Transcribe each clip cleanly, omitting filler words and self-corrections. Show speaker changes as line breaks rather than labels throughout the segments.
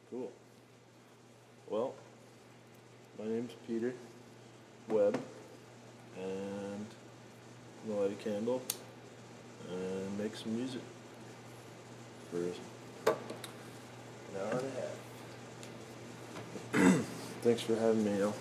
Cool. Well, my name's Peter Webb, and I'm gonna light a candle and make some music for an hour and a half. Thanks for having me, Al.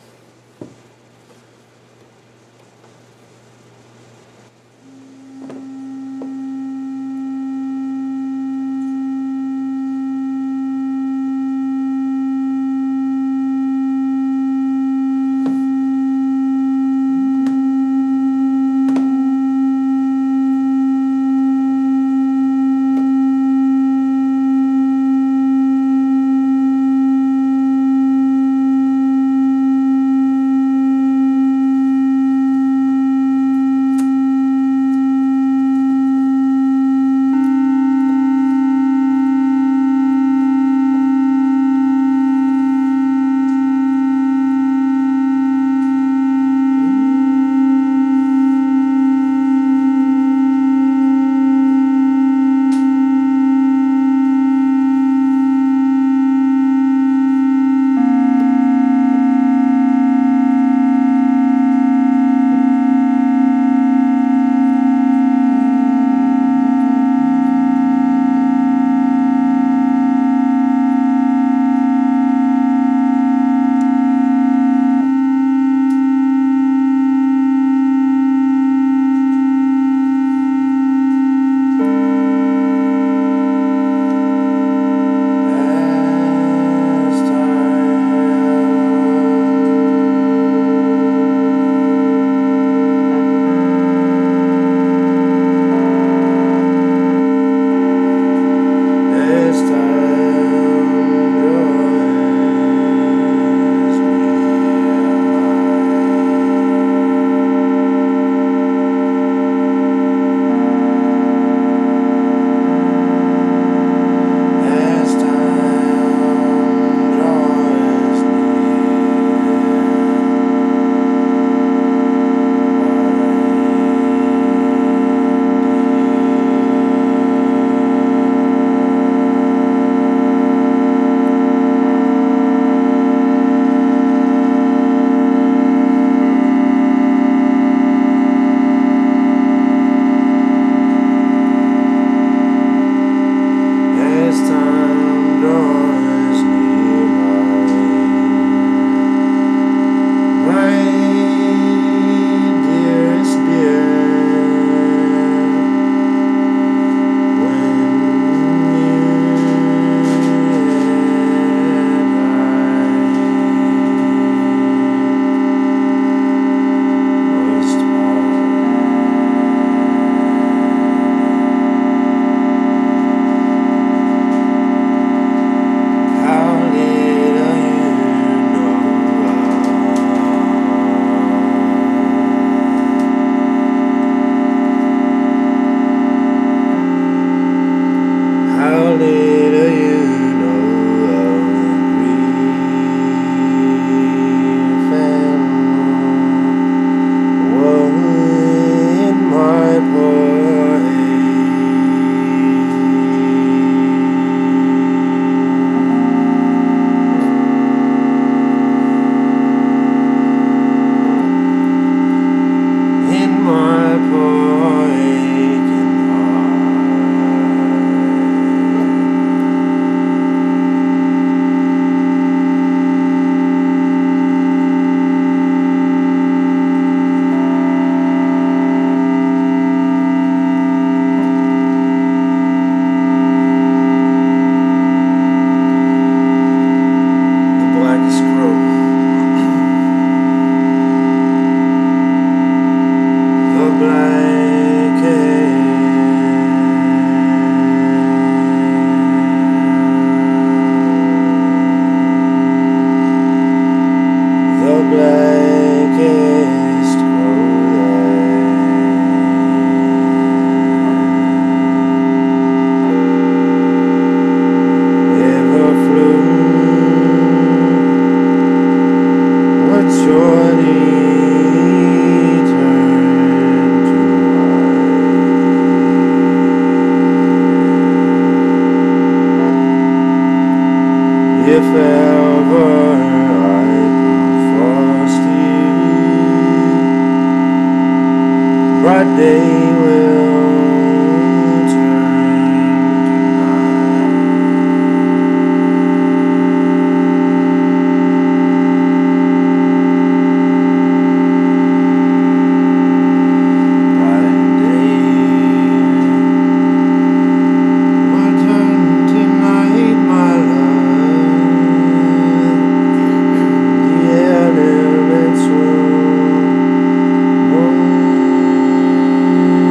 If ever I prove frosty, bright day will turn to night. Bright day will turn to night, my love. The elements will moan.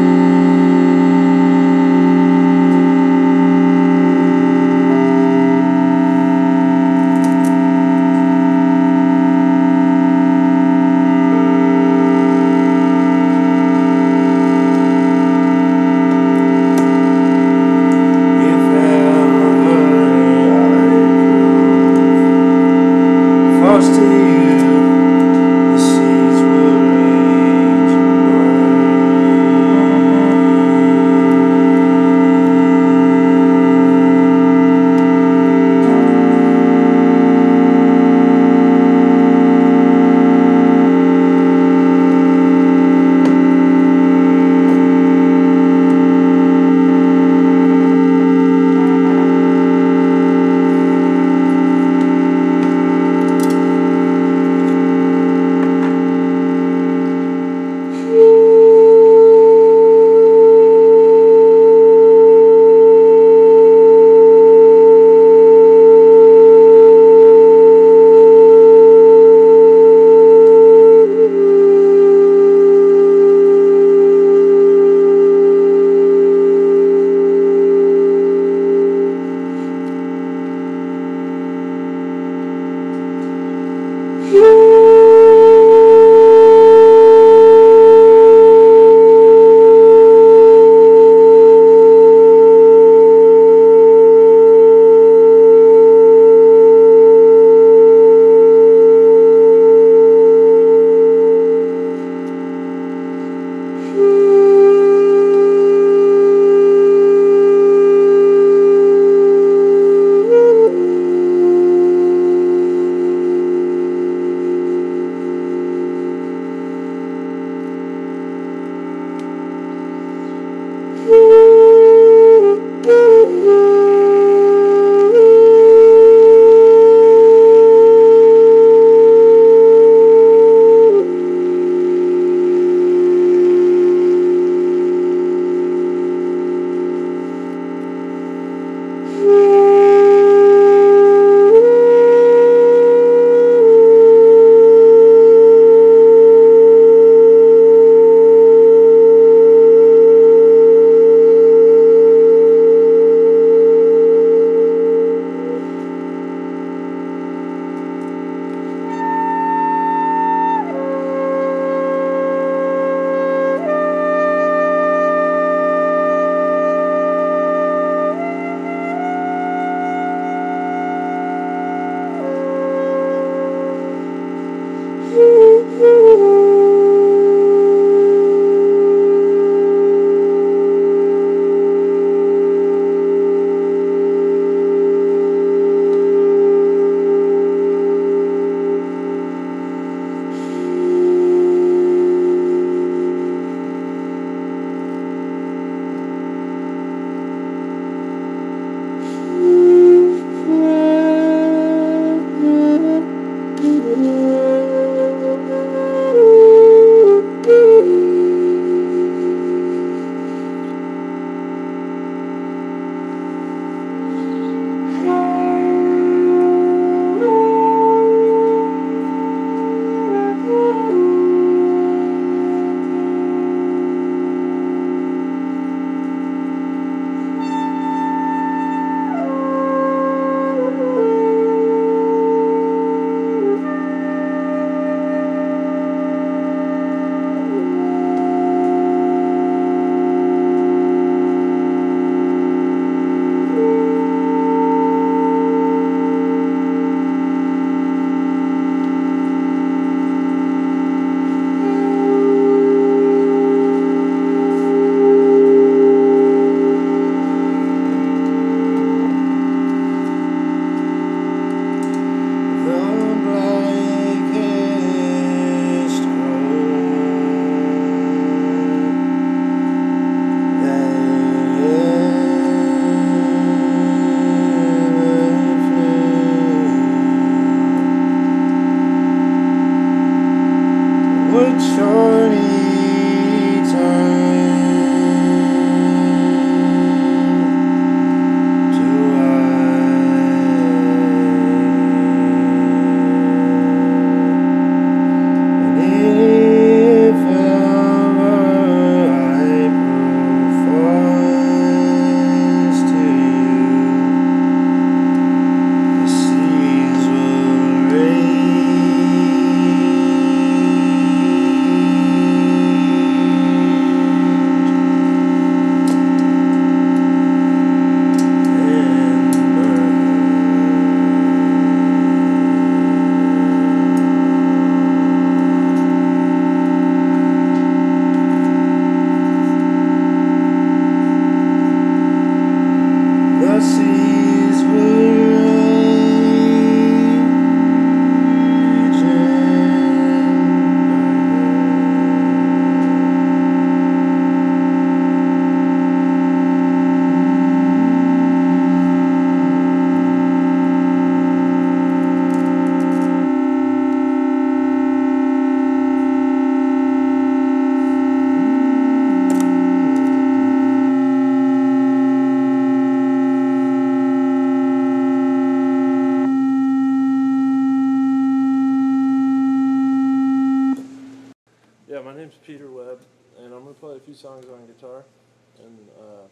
play a few songs on guitar, and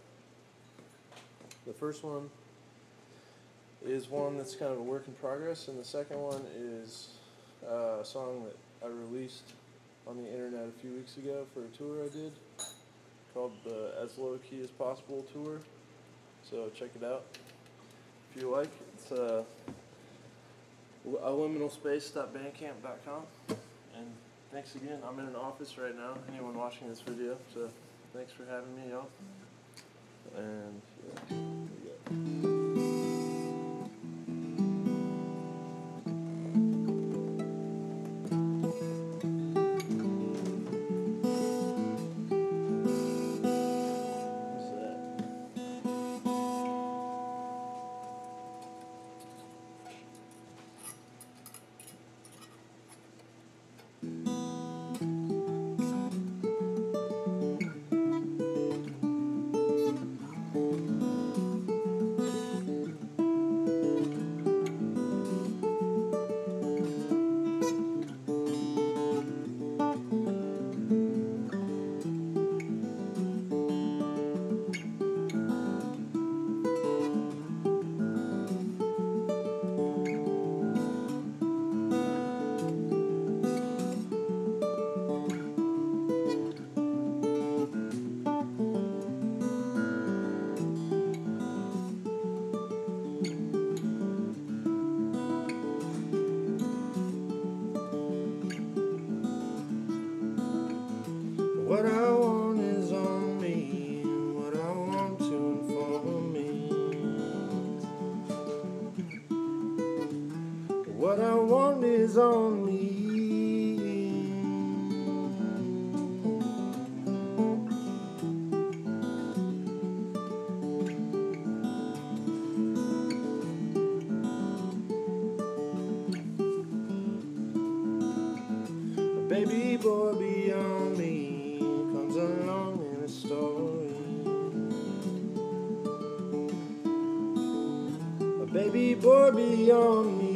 the first one is one that's kind of a work in progress, and the second one is a song that I released on the internet a few weeks ago for a tour I did called the As Low Key as Possible tour. So check it out if you like. It's liminalspace.bandcamp.com. And thanks again. I'm in an office right now. Anyone watching this video, so thanks for having me, y'all. And yeah, here we go. What I want is on me, and what I want to inform me. What I want is on me. A baby boy beyond me comes along in a story. A baby boy beyond me.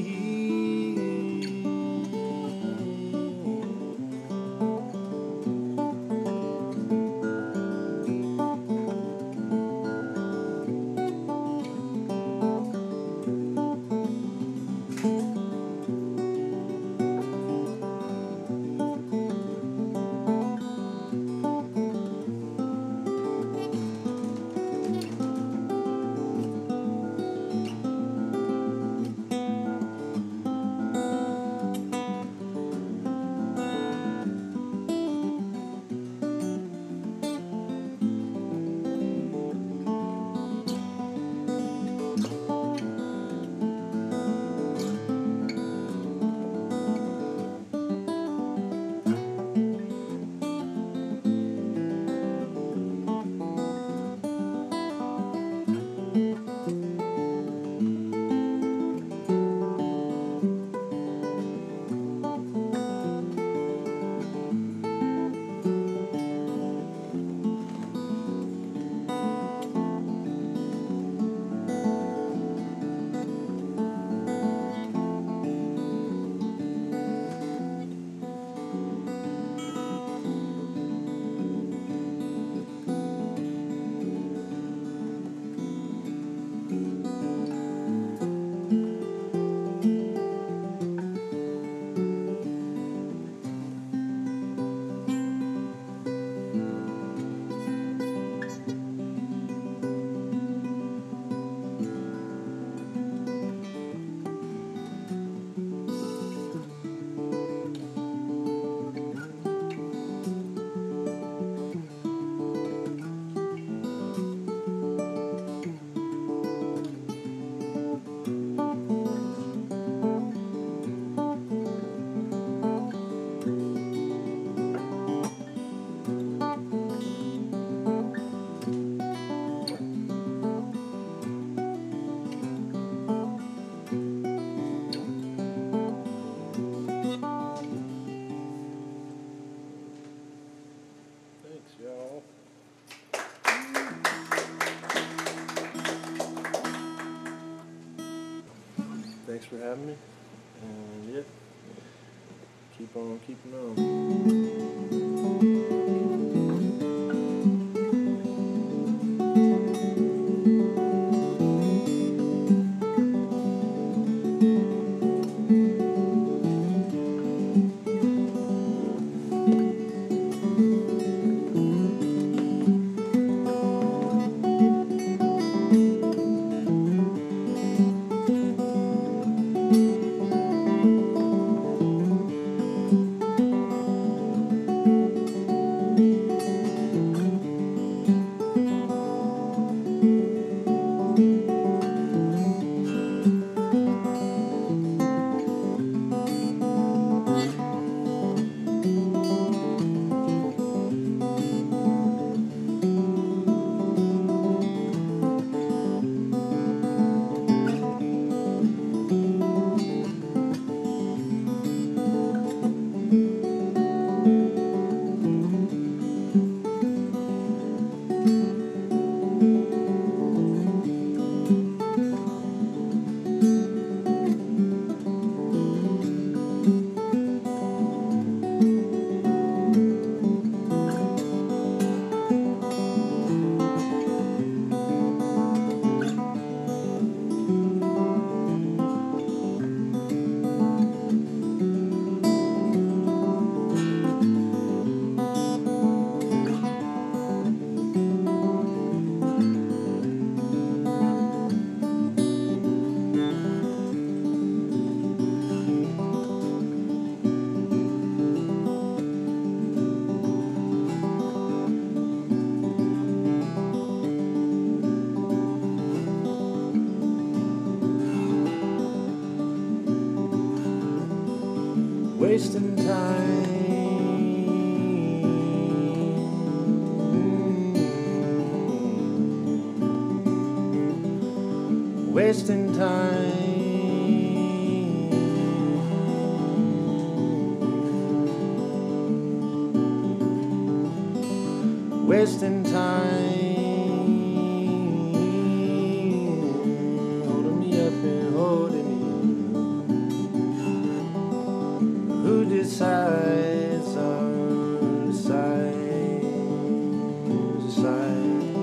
Thanks for having me, and yeah, keep on keeping on. wasting time. Wasting time. Wasting time. Holding me up and holding me. Who decides our decide?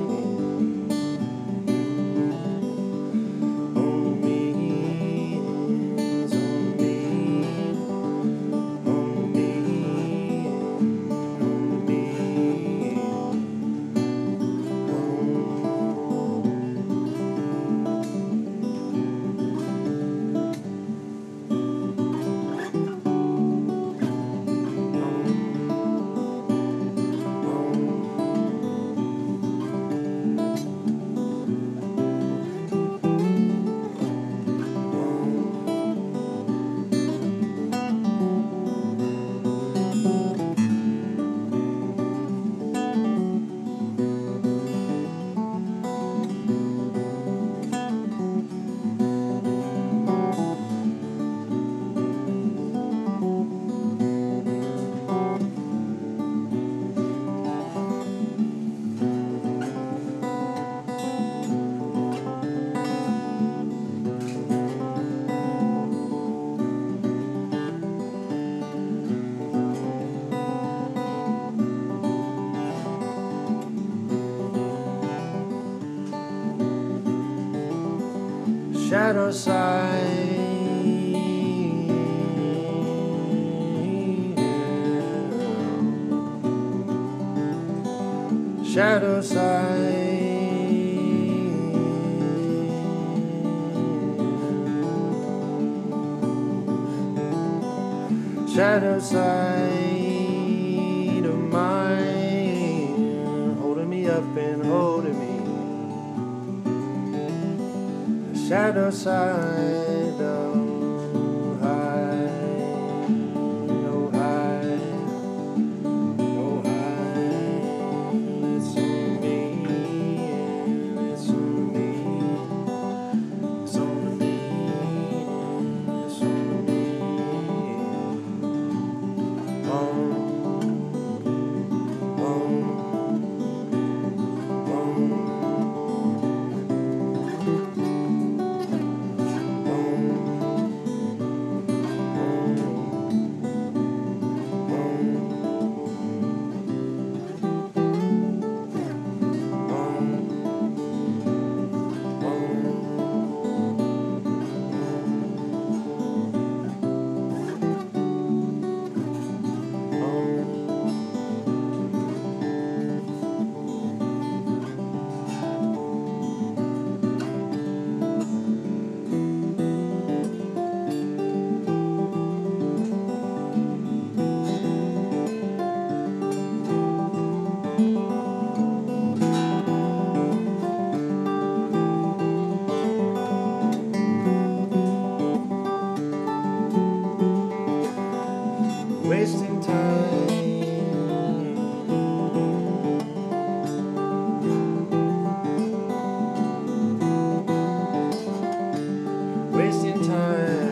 Shadow side. Shadow side. Shadow side of mine, holding me up and holding me. Shadow side of high, no high, no high. It's on me, it's on me, it's on me, it's on me. Wasting time. Wasting time.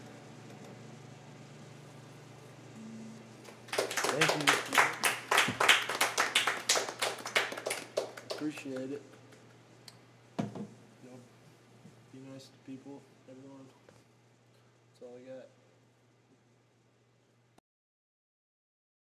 Thank you. Appreciate it. Be nice to people, everyone. That's all I got.